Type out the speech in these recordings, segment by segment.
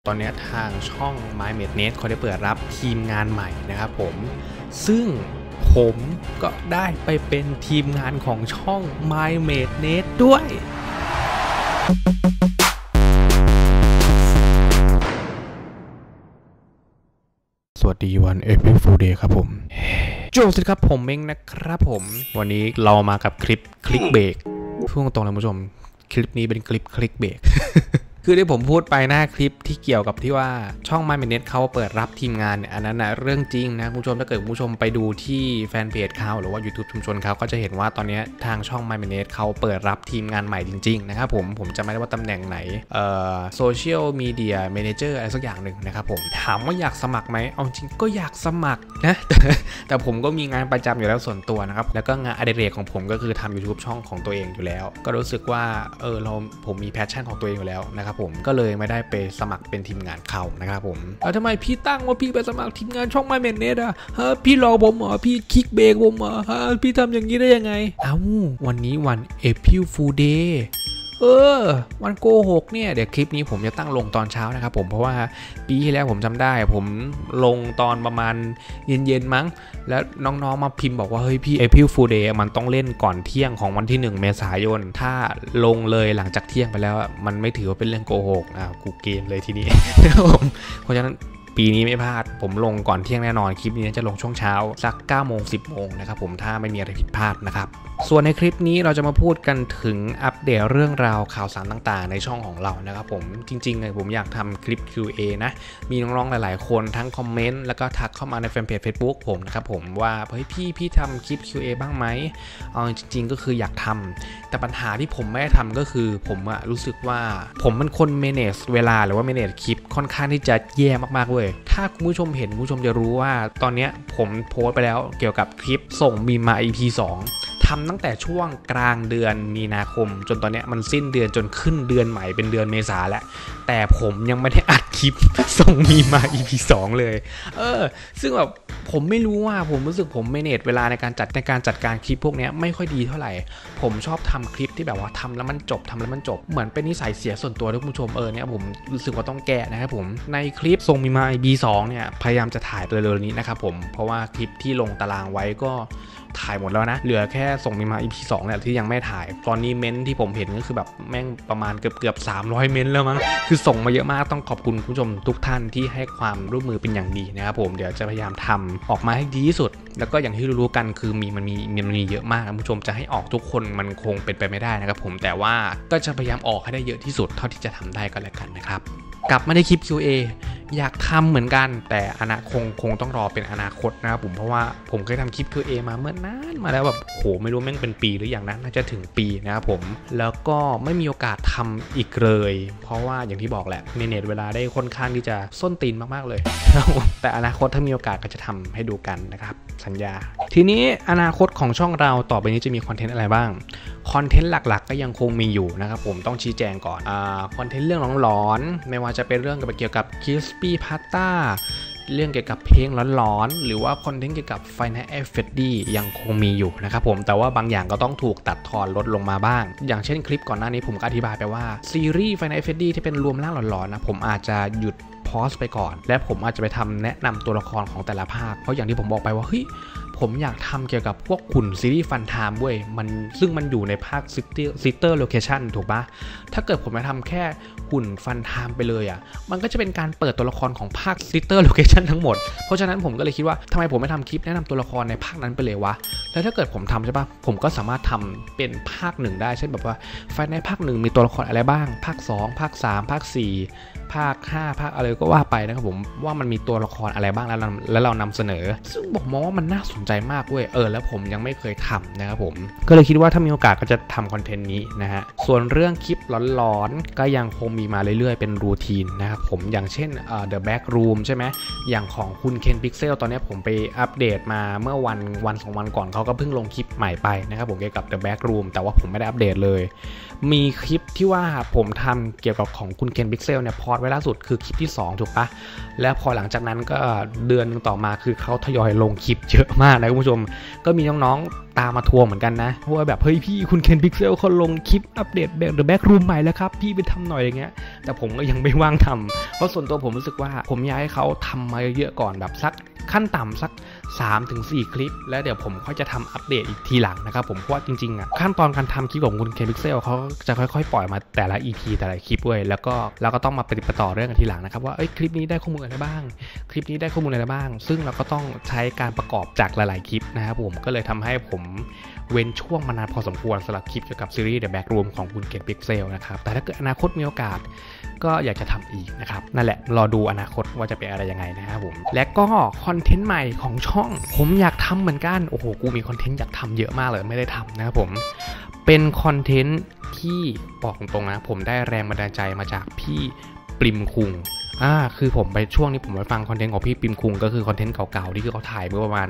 ตอนนี้ทางช่อง MyMadeNet เขาได้เปิดรับทีมงานใหม่นะครับผมซึ่งผมก็ได้ไปเป็นทีมงานของช่อง MyMadeNet ด้วยสวัสดีวัน April Fool Day ครับผมโจสวัสดีครับผมเม้งนะครับผมวันนี้เรามากับคลิปคลิกเบรกพูดตรงๆนะคุณผู้ชมคลิปนี้เป็นคลิปคลิกเบรก คือที่ผมพูดไปหน้าคลิปที่เกี่ยวกับที่ว่าช่อง MyMadeNet เขาเปิดรับทีมงานเนี่ยอันนั้นนะเรื่องจริงนะคุณผู้ชมถ้าเกิดคุณผู้ชมไปดูที่แฟนเพจเขาหรือว่า YouTube ชุมชนเขาก็จะเห็นว่าตอนนี้ทางช่อง MyMadeNet เขาเปิดรับทีมงานใหม่จริงๆนะครับผมจะไม่ได้ว่าตำแหน่งไหนSocial Media Manager อะไรสักอย่างหนึ่งนะครับผมถามว่าอยากสมัครไหมเอาจริงก็อยากสมัครนะ แต่ผมก็มีงานประจำอยู่แล้วส่วนตัวนะครับแล้วก็งานอดิเรกของผมก็คือทำ YouTube ช่องของตัวเองอยู่แล้วก็รู้สึกว่าผมมีแพชชั่นของตัวเองอยู่แล้วนะครับผมก็เลยไม่ได้ไปสมัครเป็นทีมงานเขานะครับผมแล้วทำไมพี่ตั้งว่าพี่ไปสมัครทีมงานช่อง MyMadeNet อ่ะพี่รอผมเหรอพี่คลิกเบรกผมเหรอพี่ทำอย่างนี้ได้ยังไงวันนี้วัน April Fool Day วันโกหกเนี่ยเดี๋ยวคลิปนี้ผมจะตั้งลงตอนเช้านะครับผมเพราะว่าปีที่แล้วผมจำได้ผมลงตอนประมาณเย็นๆมั้งแล้วน้องๆมาพิมพ์บอกว่าเฮ้ยพี่ April Fool Day มันต้องเล่นก่อนเที่ยงของวันที่1 เมษายนถ้าลงเลยหลังจากเที่ยงไปแล้วมันไม่ถือว่าเป็นเรื่องโกหกกูเกมเลยทีนี้ ผมเพราะฉะนั้นปีนี้ไม่พลาดผมลงก่อนเที่ยงแน่นอนคลิปนี้จะลงช่วงเช้าสัก 9 โมง 10 โมงนะครับผมถ้าไม่มีอะไรผิดพลาดนะครับส่วนในคลิปนี้เราจะมาพูดกันถึงอัปเดตเรื่องราวข่าวสารต่างๆในช่องของเรานะครับผมจริงๆเลยผมอยากทำคลิป QA นะมีน้องๆหลายๆคนทั้งคอมเมนต์แล้วก็ทักเข้ามาในแฟนเพจ Facebook ผมนะครับผมว่าเฮ้ยพี่ทำคลิป QA บ้างไหมเอาจริงๆก็คืออยากทำแต่ปัญหาที่ผมไม่ได้ทำก็คือผมรู้สึกว่าผมเป็นคน manage เวลาหรือว่า manage คลิปค่อนข้างที่จะแย่มากๆเลยถ้าคุณผู้ชมเห็นคุณผู้ชมจะรู้ว่าตอนนี้ผมโพสต์ไปแล้วเกี่ยวกับคลิปส่งมีมา EP 2ทำตั้งแต่ช่วงกลางเดือนมีนาคมจนตอนนี้มันสิ้นเดือนจนขึ้นเดือนใหม่เป็นเดือนเมษาแล้วแต่ผมยังไม่ได้อัดคลิปส่งมีมา EP 2เลยซึ่งแบบผมไม่รู้ว่าผมรู้สึกผมเมเนจเวลาในการจัดการคลิปพวกนี้ไม่ค่อยดีเท่าไหร่ผมชอบทำคลิปที่แบบว่าทำแล้วมันจบเหมือนเป็นนิสัยเสียส่วนตัวทุกผู้ชมเนี่ยผมรู้สึกว่าต้องแก้นะครับผมในคลิปส่งมีมา EP 2เนี่ยพยายามจะถ่ายเร็วๆนี้นะครับผมเพราะว่าคลิปที่ลงตารางไว้ก็ถ่ายหมดแล้วนะเหลือแค่ส่งมีมา EP 2เนี่ยที่ยังไม่ถ่ายตอนนี้เม้นที่ผมเห็นก็คือแบบแม่งประมาณเกือบ300เม้นแล้วมั้งคือส่งมาเยอะมากต้องขอบคุณผู้ชมทุกท่านที่ให้ความร่วมมือเป็นอย่างดีนะครับผมเดี๋ยวจะพยายามทำออกมาให้ดีที่สุดแล้วก็อย่างที่รู้กันคือมันมีเยอะมากนะผู้ชมจะให้ออกทุกคนมันคงเป็นไปไม่ได้นะครับผมแต่ว่าก็จะพยายามออกให้ได้เยอะที่สุดเท่าที่จะทำได้ก็แล้วกันนะครับกลับมาในคลิป QA อยากทำเหมือนกันแต่คงต้องรอเป็นอนาคตนะครับผมเพราะว่าผมเคยทำคลิป QA มาเมื่อนานมาแล้วแบบโหไม่รู้แม่งเป็นปีหรืออย่างนั้นน่าจะถึงปีนะครับผมแล้วก็ไม่มีโอกาสทำอีกเลยเพราะว่าอย่างที่บอกแหละเมเนจเวลาได้ค่อนข้างที่จะส้นตีนมากๆเลย แต่อนาคตถ้ามีโอกาสก็จะทำให้ดูกันนะครับสัญญาทีนี้อนาคตของช่องเราต่อไปนี้จะมีคอนเทนต์อะไรบ้างคอนเทนต์หลักๆก็ยังคงมีอยู่นะครับผมต้องชี้แจงก่อนคอนเทนต์เรื่องหลอนๆไม่ว่าจะเป็นเรื่องเกี่ยวกับ Crispy Pasta เรื่องเกี่ยวกับเพลงหลอนๆหรือว่าคอนเทนต์เกี่ยวกับ Final Fantasy ยังคงมีอยู่นะครับผมแต่ว่าบางอย่างก็ต้องถูกตัดทอนลดลงมาบ้างอย่างเช่นคลิปก่อนหน้านี้ผมก็อธิบายไปว่าซีรีส์ Final Fantasy ที่เป็นรวมร่างหลอนๆนะผมอาจจะหยุดพอสไปก่อนและผมอาจจะไปทำแนะนำตัวละครของแต่ละภาคเพราะอย่างที่ผมบอกไปว่าเฮ้ยผมอยากทำเกี่ยวกับพวกหุ่นซีรีส์ฟันไทม์เว้ยซึ่งมันอยู่ในภาคซิสเตอร์โลเคชั่นถูกปะถ้าเกิดผมจะทำแค่หุ่นฟันไทม์ไปเลยมันก็จะเป็นการเปิดตัวละครของภาคซิสเตอร์โลเคชั่นทั้งหมดเพราะฉะนั้นผมก็เลยคิดว่าทำไมผมไม่ทำคลิปแนะนำตัวละครในภาคนั้นไปเลยวะแล้วถ้าเกิดผมทำใช่ปะผมก็สามารถทำเป็นภาค1ได้เช่นแบบว่าไฟในภาค1มีตัวละครอะไรบ้างภาค2ภาค3ภาค4ภาค5ภาคอะไรก็ว่าไปนะครับผมว่ามันมีตัวละครอะไรบ้างแล้วเรานำเสนอซึ่งบอกมองว่ามันน่าสนใจมากเว้ยแล้วผมยังไม่เคยทำนะครับผมก็เลยคิดว่าถ้ามีโอกาสก็จะทำคอนเทนต์นี้นะฮะส่วนเรื่องคลิปหลอนๆก็ยังคงมีมาเรื่อยๆเป็นรูทีนนะครับผมอย่างเช่นThe Back Room ใช่ไหมอย่างของคุณเคนพิกเซลตอนนี้ผมไปอัปเดตมาเมื่อวัน2 วันก่อนเขาก็เพิ่งลงคลิปใหม่ไปนะครับผมเกี่ยวกับ The Back Room แต่ว่าผมไม่ได้อัปเดตเลยมีคลิปที่ว่าผมทำเกี่ยวกับของคุณเคนพิกเซลเนี่ยพอร์ตไว้ล่าสุดคือคลิปที่2ถูกปะแล้วพอหลังจากนั้นก็เดือนนึงต่อมาคือเขาทยอยลงคลิปเยอะมากนะคุณผู้ชมก็มีน้องๆตามมาทวงเหมือนกันนะว่าแบบเฮ้ยพี่คุณเคนพิกเซลเขาลงคลิปอัปเดตเดอะแบ็กรูมใหม่แล้วครับพี่ไปทำหน่อยอย่างเงี้ยแต่ผมก็ยังไม่ว่างทำเพราะส่วนตัวผมรู้สึกว่าผมอยากให้เขาทำมาเยอะๆก่อนแบบสักขั้นต่ำสัก 3-4 คลิปแล้วเดี๋ยวผมค่อยจะทำอัปเดตอีกทีหลังนะครับผมเพราะว่าจริงๆอ่ะขั้นตอนการทำคลิปของคุณเคนพิกเซลเขาจะค่อยๆปล่อยมาแต่ละ EP แต่ละคลิปด้วยแล้วก็เราก็ต้องมาปฏิบัติต่อเรื่องกันทีหลังนะครับว่าคลิปนี้ได้ข้อมูลอะไรบ้างคลิปนี้ได้ข้อมูลอะไรบ้างซึ่งเราก็ต้องใช้การประกอบจากหลายๆคลิปนะครับผมก็เลยทำให้ผมเว้นช่วงมานานพอสมควรสำหรับคลิปเกี่ยวกับซีรีส์ The Back Room ของคุณเคนพิกเซลนะครับแต่ถ้าเกิดอนาคตมีโอกาสก็อยากจะทำอีกนะครับนั่นแหละรอดูอนาคตว่าจะเป็นอะไรยังไงนะครับผมและก็คอนเทนต์ใหม่ของช่องผมอยากทำเหมือนกันโอ้โหกูมีคอนเทนต์อยากทำเยอะมากเลยไม่ได้ทำนะครับผมเป็นคอนเทนต์ที่บอกตรงๆนะผมได้แรงบันดาลใจมาจากพี่ปริมคุงคือผมไปช่วงนี้ผมไปฟังคอนเทนต์ของพี่ปริมคุงก็คือคอนเทนต์เก่าๆที่เขาถ่ายเมื่อประมาณ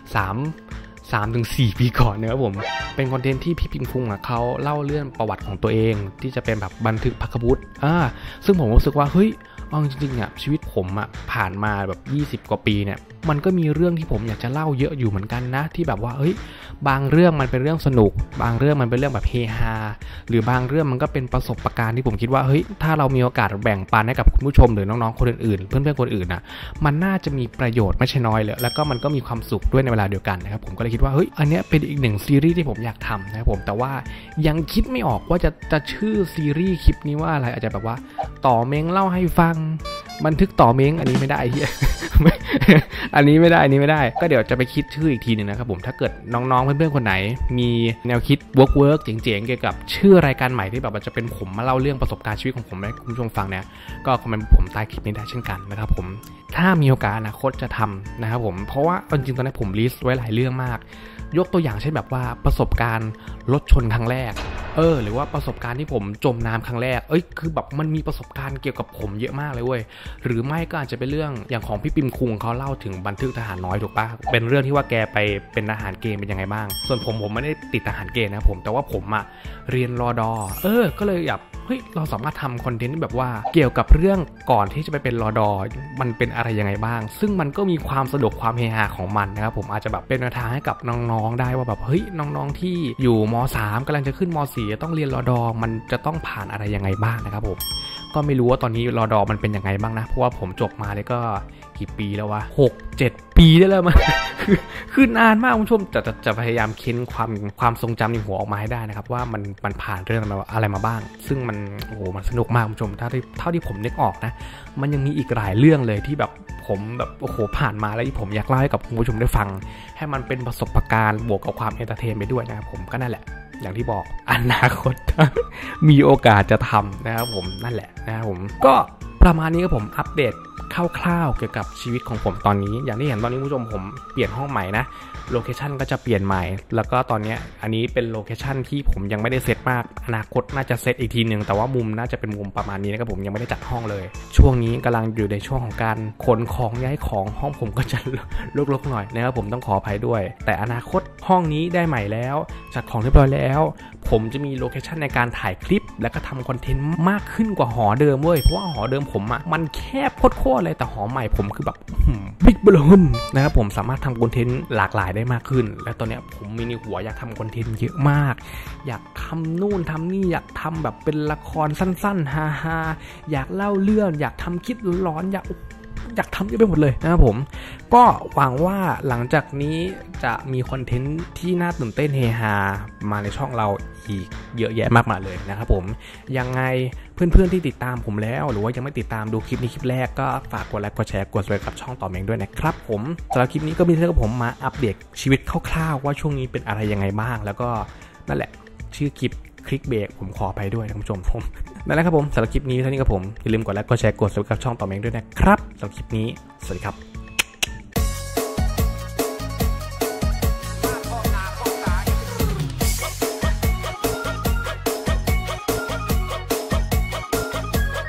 3-4 ปีก่อนนะครับผมเป็นคอนเทนต์ที่พี่ปิงคุงเขาเล่าเรื่องประวัติของตัวเองที่จะเป็นแบบบันทึกพักบุตรซึ่งผมรู้สึกว่าเฮ้ยจริงๆชีวิตผมผ่านมาแบบ20 กว่าปีเนี่ยมันก็มีเรื่องที่ผมอยากจะเล่าเยอะอยู่เหมือนกันนะที่แบบว่าบางเรื่องมันเป็นเรื่องสนุกบางเรื่องมันเป็นเรื่องแบบเฮฮาหรือบางเรื่องมันก็เป็นประสบการณ์ที่ผมคิดว่าถ้าเรามีโอกาสแบ่งปันให้กับคุณผู้ชมหรือน้องๆคนอื่นๆเพื่อนๆคนอื่นมันน่าจะมีประโยชน์ไม่ใช่น้อยเลยแล้วก็มันก็มีความสุขด้วยในเวลาเดียวกันนะครับผมก็เลยคิดว่าอันนี้เป็นอีกหนึ่งซีรีส์ที่ผมอยากทำนะครับผมแต่ว่ายังคิดไม่ออกว่าจะชื่อซีรีส์คลิปนี้ว่าอะไรอาจจะแบบว่าต่อเม้งเล่าให้ฟังบันทึกต่อเม้งอันนี้ไม่ได้อันนี้ไม่ได้ก็เดี๋ยวจะไปคิดชื่ออีกทีนึงนะครับผมถ้าเกิดน้องๆเพื่อนๆคนไหนมีแนวคิดเวิร์กเจ๋งๆเกี่ยวกับชื่อรายการใหม่ที่แบบมันจะเป็นผมมาเล่าเรื่องประสบการณ์ชีวิตของผมให้คุณผู้ชมฟังเนี่ยก็คอมเมนต์ผมใต้คลิปนี้ได้เช่นกันนะครับผมถ้ามีโอกาสอนาคตจะทำนะครับผมเพราะว่าจริงๆตอนนี้ผมลิสต์ไว้หลายเรื่องมากยกตัวอย่างเช่นแบบว่าประสบการณ์รถชนครั้งแรกหรือว่าประสบการณ์ที่ผมจมน้ำครั้งแรกคือแบบมันมีประสบการณ์เกี่ยวกับผมเยอะมากเลยเว้ยหรือไม่ก็อาจจะเป็นเรื่องอย่างของพี่ปิมคุงเขาเล่าถึงบันทึกทหารน้อยถูกปะเป็นเรื่องที่ว่าแกไปเป็นทหารเกณฑ์เป็นยังไงบ้างส่วนผมไม่ได้ติดทหารเกณฑ์นะผมแต่ว่าผมเรียนรอดอก็เลยอยากเราสามารถทำคอนเทนต์แบบว่าเกี่ยวกับเรื่องก่อนที่จะไปเป็นรอดอมันเป็นอะไรยังไงบ้างซึ่งมันก็มีความสนุกความเฮฮาของมันนะครับผมอาจจะแบบเป็นแนวทางให้กับน้องๆได้ว่าแบบน้องๆที่อยู่ม.3 กำลังจะขึ้นม.4 ต้องเรียนรอดอมันจะต้องผ่านอะไรยังไงบ้างนะครับผมก็ไม่รู้ว่าตอนนี้รอดอมันเป็นยังไงบ้างนะเพราะว่าผมจบมาเลยก็กี่ปีแล้ววะ6-7 ปีได้แล้วมัน คือนานมากคุณผู้ชมจะพยายามเค้นความทรงจำในหัวออกมาให้ได้นะครับว่ามันผ่านเรื่องอะไรมาบ้างซึ่งมันมันสนุกมากคุณผู้ชมเท่าที่ผมนึกออกนะมันยังมีอีกหลายเรื่องเลยที่แบบผมแบบผ่านมาแล้วที่ผมอยากเล่าให้กับคุณผู้ชมได้ฟังให้มันเป็นประสบการณ์บวกกับความเอนเตอร์เทนไปด้วยนะครับผมก็นั่นแหละอย่างที่บอกอนาคต มีโอกาสจะทำนะครับผมนั่นแหละนะครับผมก็ประมาณนี้ครับผมอัปเดตคร่าวๆเกี่ยวกับชีวิตของผมตอนนี้อย่างที่เห็นตอนนี้ผู้ชมผมเปลี่ยนห้องใหม่นะโลเคชั่นก็จะเปลี่ยนใหม่แล้วก็ตอนนี้อันนี้เป็นโลเคชั่นที่ผมยังไม่ได้เซตมากอนาคตน่าจะเซตอีกทีนึงแต่ว่ามุมน่าจะเป็นมุมประมาณนี้นะครับผมยังไม่ได้จัดห้องเลยช่วงนี้กำลังอยู่ในช่วงของการขนของย้ายของห้องผมก็จะรกๆหน่อยนะครับผมต้องขออภัยด้วยแต่อนาคตห้องนี้ได้ใหม่แล้วจัดของเรียบร้อยแล้วผมจะมีโลเคชั่นในการถ่ายคลิปแล้วก็ทำคอนเทนต์มากขึ้นกว่าหอเดิมเว้ยเพราะว่าหอเดิมผมมันแคบโคตรเลยแต่หอใหม่ผมคือแบบบิ๊กเบลนนะครับผมสามารถทำคอนเทนต์หลากหลายได้มากขึ้นและตอนนี้ผมมีในหัวอยากทำคอนเทนต์เยอะมากอยากทำนู่นทำนี่อยากทำแบบเป็นละครสั้นๆฮาๆอยากเล่าเรื่องอยากทำคลิปร้อนอยากทำเยอะไปหมดเลยนะครับผมก็หวังว่าหลังจากนี้จะมีคอนเทนต์ที่น่าตื่นเต้นเฮฮามาในช่องเราอีกเยอะแยะมากมายเลยนะครับผมยังไงเพื่อนๆที่ติดตามผมแล้วหรือว่ายังไม่ติดตามดูคลิปนี้คลิปแรกก็ฝากกดไลค์กดแชร์กด Subscribe กับช่องต่อเมงด้วยนะครับผมสำหรับคลิปนี้ก็มีเท่ากับผมมาอัปเดตชีวิตคร่าวๆว่าช่วงนี้เป็นอะไรยังไงบ้างแล้วก็นั่นแหละชื่อคลิปคลิกเบรกผมขอไปด้วยนะคุณผู้ชมผมนั่นแหละครับผมสำหรับคลิปนี้เท่านี้ครับผมอย่าลืมกดไลค์กดแชร์กด Subscribe กับช่องต่อเมงด้วยนะครับสำหรับคลิปนี้สวัสดีครับ